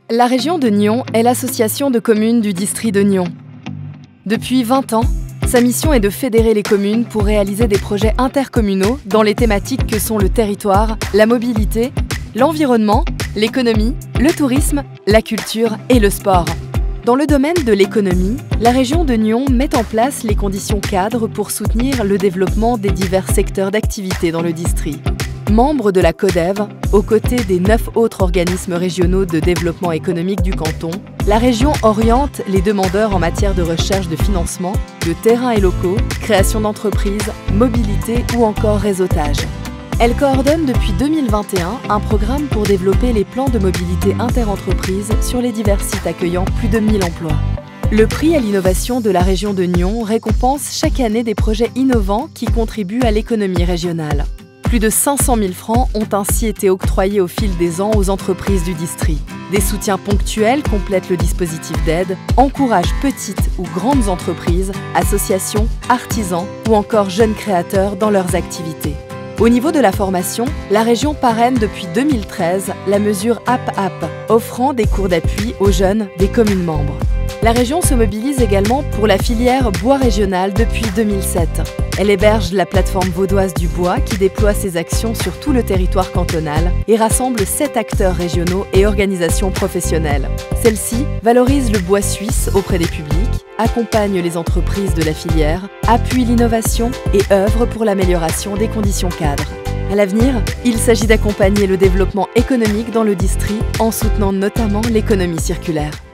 La région de Nyon est l'association de communes du district de Nyon. Depuis 20 ans, sa mission est de fédérer les communes pour réaliser des projets intercommunaux dans les thématiques que sont le territoire, la mobilité, l'environnement, l'économie, le tourisme, la culture et le sport. Dans le domaine de l'économie, la région de Nyon met en place les conditions cadres pour soutenir le développement des divers secteurs d'activité dans le district. Membre de la CODEV, aux côtés des 9 autres organismes régionaux de développement économique du canton, la région oriente les demandeurs en matière de recherche de financement, de terrains et locaux, création d'entreprises, mobilité ou encore réseautage. Elle coordonne depuis 2021 un programme pour développer les plans de mobilité interentreprises sur les divers sites accueillant plus de 1000 emplois. Le prix à l'innovation de la région de Nyon récompense chaque année des projets innovants qui contribuent à l'économie régionale. Plus de 500 000 francs ont ainsi été octroyés au fil des ans aux entreprises du district. Des soutiens ponctuels complètent le dispositif d'aide, encouragent petites ou grandes entreprises, associations, artisans ou encore jeunes créateurs dans leurs activités. Au niveau de la formation, la région parraine depuis 2013 la mesure App, offrant des cours d'appui aux jeunes des communes membres. La région se mobilise également pour la filière bois régional depuis 2007. Elle héberge la plateforme vaudoise du bois qui déploie ses actions sur tout le territoire cantonal et rassemble 7 acteurs régionaux et organisations professionnelles. Celle-ci valorise le bois suisse auprès des publics, accompagne les entreprises de la filière, appuie l'innovation et œuvre pour l'amélioration des conditions cadres. À l'avenir, il s'agit d'accompagner le développement économique dans le district en soutenant notamment l'économie circulaire.